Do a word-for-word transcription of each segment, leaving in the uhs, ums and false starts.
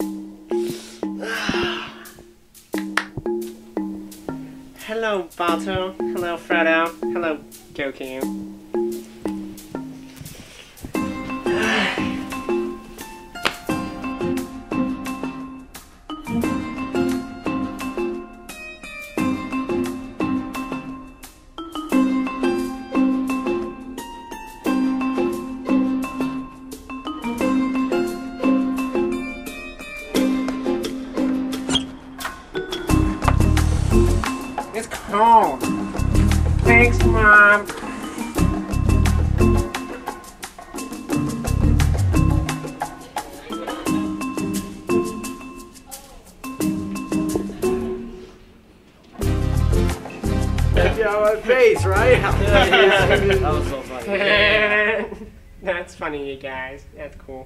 Hello, Balto. Hello, Fredo. Hello, Goku. It's cold. Thanks, Mom. Yeah, my face, right? That was so funny. That's funny, you guys. That's cool.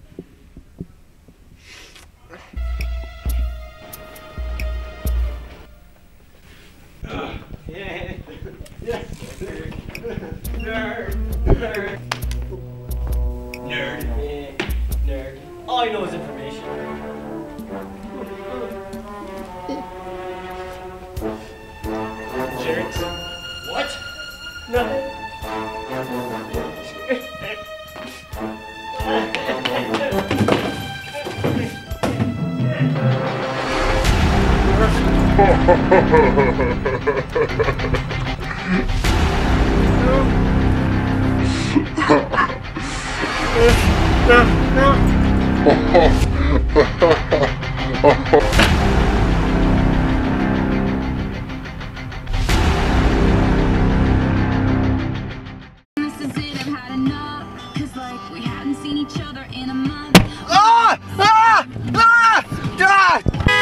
Yeah. Yeah. Nerd. Nerd. Nerd. Yeah. Nerd. All I know is information. Jerks. What? Nothing. No, no. This is it, I've had enough. Cause like we hadn't seen each other in a month. Ah! Ah! Ah! Ah!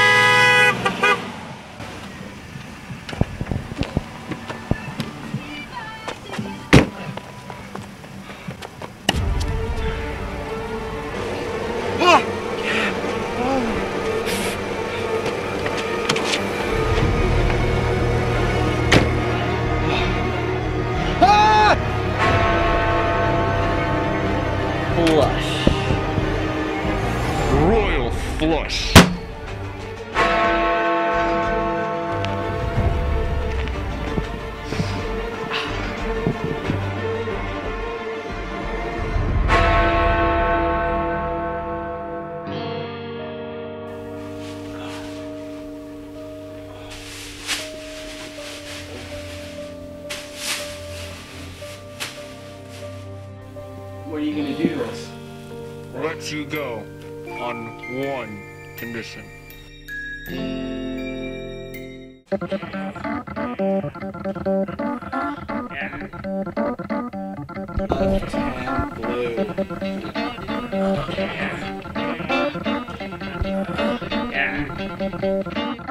Flush. Royal flush. What are you gonna do to us? Let you go on one condition. Left hand blue. Yeah.